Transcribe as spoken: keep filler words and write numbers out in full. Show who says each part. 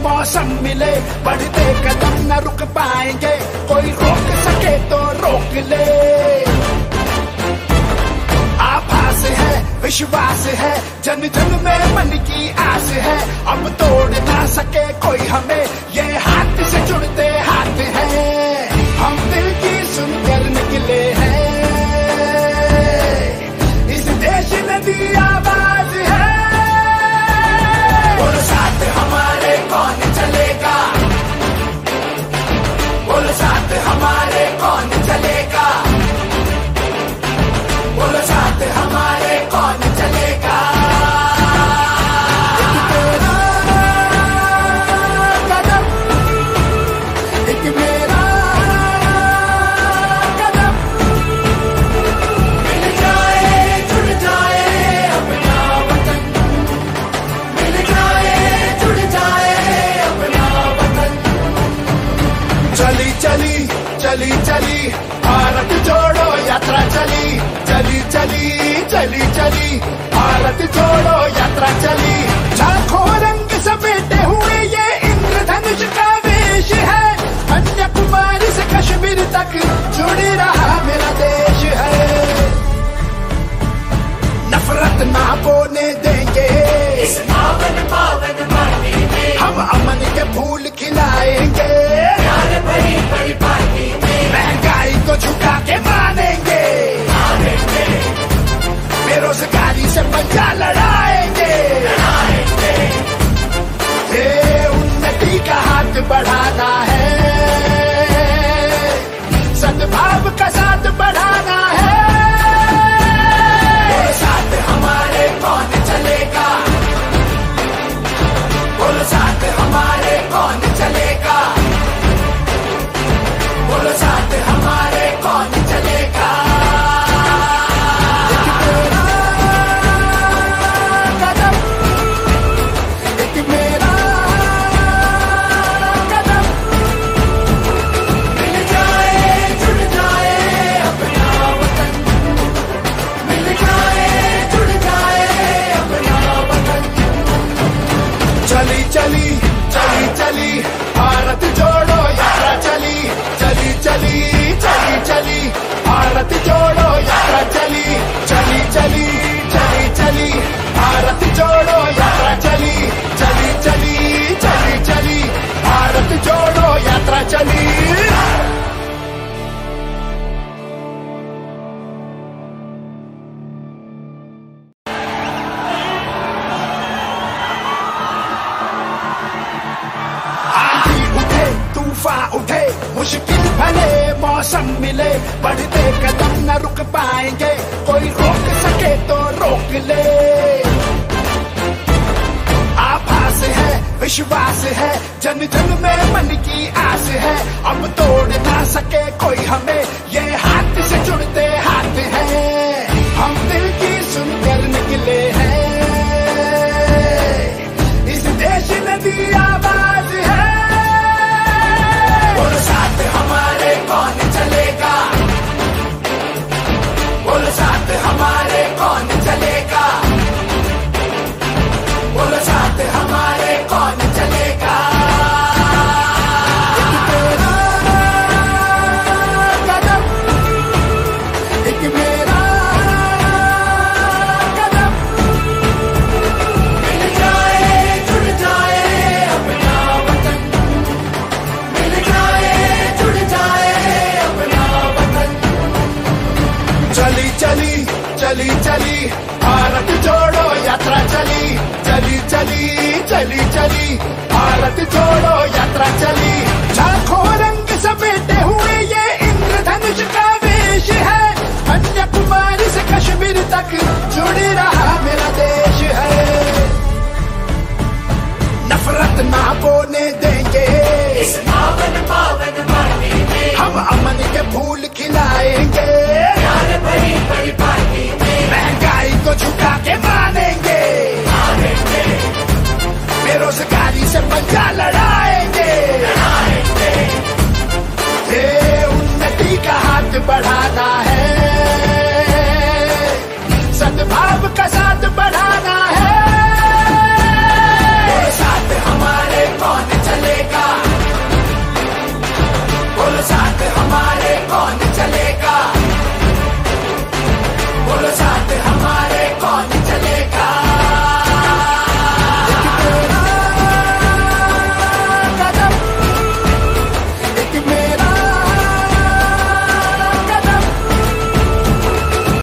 Speaker 1: मौसम मिले, बढ़ते कदम न रुक पाएंगे, कोई रोक सके तो रोक ले। आभास है, विश्वास है, जन जन में मन की आस है, अब तोड़ ना सके कोई हमें, ये हाथ से जुड़ते हाथ हैं, हम दिल की सुनकर निकले हैं, इस देश ने दी आवाज है। बोलो साथ हमारे कौन चलेगा, बोलो साथ हमारे कौन चलेगा, बोलो साथ हमारे कौन चलेगा। एक तेरा कदम, एक मेरा कदम, मिल जाए जुड़ जाए अपना वतन, मिल जाए जुड़ जाए अपना वतन। चली चली चली चली भारत जोड़ो यात्रा चली, चली चली चली चली भारत जोड़ो यात्रा चली। लाखों रंग समेटे हुए ये इंद्रधनुष का वेश है, कन्याकुमारी से कश्मीर तक जुड़ रहा मेरा देश है। नफरत ना बोने देंगे इस पावन पावन माटी में, हम अमन के फूल खिलाएंगे, प्यार भरी भरी पार्टी में, महंगाई को झुका के मानेंगे, बेरोजगारी से पंजा लड़ाएंगे, लड़ाएंगे। ये उन्नति का हाथ बढ़ाना है, सद्भाव का साथ बढ़ाना है। बोलो साथ हमारे कौन चलेगा, बोलो साथ हमारे कौन चलेगा, बोलो साथ हमारे कौन चलेगा। चली चली चली चली भारत जोड़ो यात्रा चली, चली चली चली चली भारत जोड़ो यात्रा चली, चली चली चली चली भारत जोड़ो यात्रा चली, चली चली चली चली भारत जोड़ो यात्रा चली। उठे मुश्किल भले मौसम मिले, बढ़ते कदम न रुक पाएंगे, कोई रोक सके तो रोक ले। आभास है, विश्वास है, जन जन में मन की आस है, अब तोड़ ना सके कोई हमें, ये हाथ से जुड़ते हाथ हैं, हम दिल की सुनकर निकले हैं, इस देश ने दी आवाज है। बोलो साथ हमारे कौन चलेगा, बोलो साथ हमारे कौन चलेगा, बोलो साथ हमारे कौन चलेगा। एक तेरा कदम, एक मेरा कदम, मिल जाए जुड़ जाए अपना वतन, मिल जाए जुड़ जाए अपना वतन। चली चली चली चली भारत जोड़ो यात्रा चली, चली चली चली चली भारत जोड़ो यात्रा चली। लाखों रंग समेटे हुए ये इंद्रधनुष का वेश है, कन्याकुमारी से कश्मीर तक जुड़ रहा मेरा देश है। नफरत ना बोने देंगे इस पावन पावन माटी में, हम अमन के फूल खिलाएंगे, प्यार भरी भरी पार्टी में, महंगाई को झुका के मानेंगे, मानेंगे। बेरोजगारी से पंजा लड़ाएंगे, लड़ाएंगे। ये उन्नति का हाथ बढ़ाना है, सद्भाव का साथ बढ़ाना